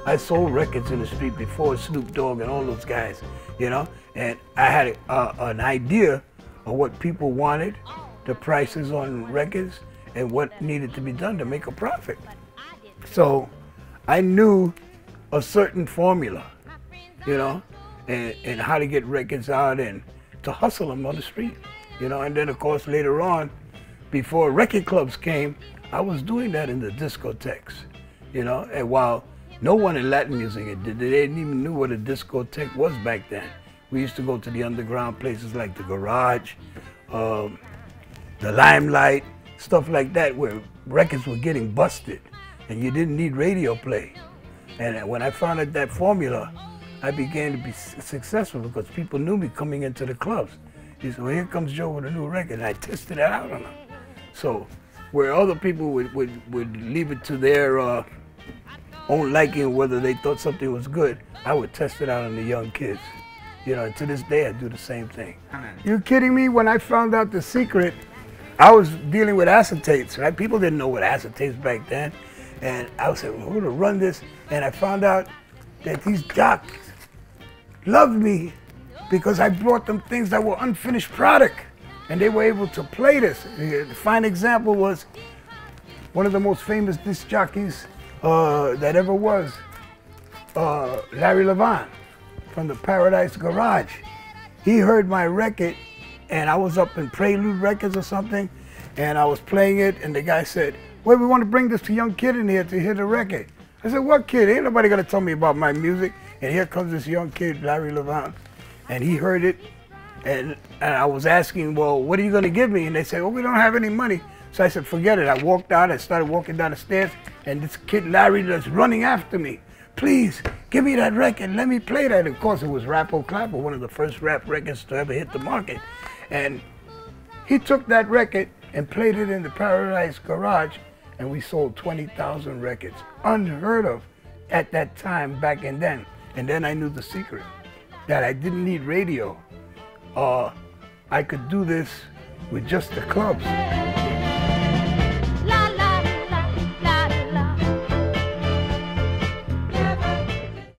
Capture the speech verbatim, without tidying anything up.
I sold records in the street before Snoop Dogg and all those guys, you know? And I had a, an idea of what people wanted, the prices on records, and what needed to be done to make a profit. So I knew a certain formula, you know, and, and how to get records out and to hustle them on the street, you know? And then of course later on, before record clubs came, I was doing that in the discotheques, you know? And while no one in Latin music, they didn't even knew what a discotheque was back then. We used to go to the underground places like the Garage, um, the Limelight, stuff like that, where records were getting busted and you didn't need radio play. And when I found out that formula, I began to be successful because people knew me coming into the clubs. He said, well, here comes Joe with a new record, and I tested it out on them. So where other people would, would, would leave it to their uh, own liking, whether they thought something was good, I would test it out on the young kids. You know, and to this day, I do the same thing. You kidding me? When I found out the secret, I was dealing with acetates, right? People didn't know what acetates back then. And I said, well, who's gonna run this? And I found out that these jocks loved me because I brought them things that were unfinished product. And they were able to play this. A fine example was one of the most famous disc jockeys uh, that ever was, uh, Larry Levan from the Paradise Garage. He heard my record, and I was up in Prelude Records or something, and I was playing it, and the guy said, well, we want to bring this young kid in here to hear the record. I said, what kid? Ain't nobody gonna tell me about my music. And here comes this young kid, Larry Levan, and he heard it, and, and I was asking, well, what are you gonna give me? And they said, well, we don't have any money. So I said, forget it. I walked out, I started walking down the stairs, and this kid, Larry, was running after me. Please, give me that record, let me play that. Of course, it was Rappo Clapper, one of the first rap records to ever hit the market. And he took that record and played it in the Paradise Garage, and we sold twenty thousand records. Unheard of at that time back in then. And then I knew the secret, that I didn't need radio. Uh, I could do this with just the clubs.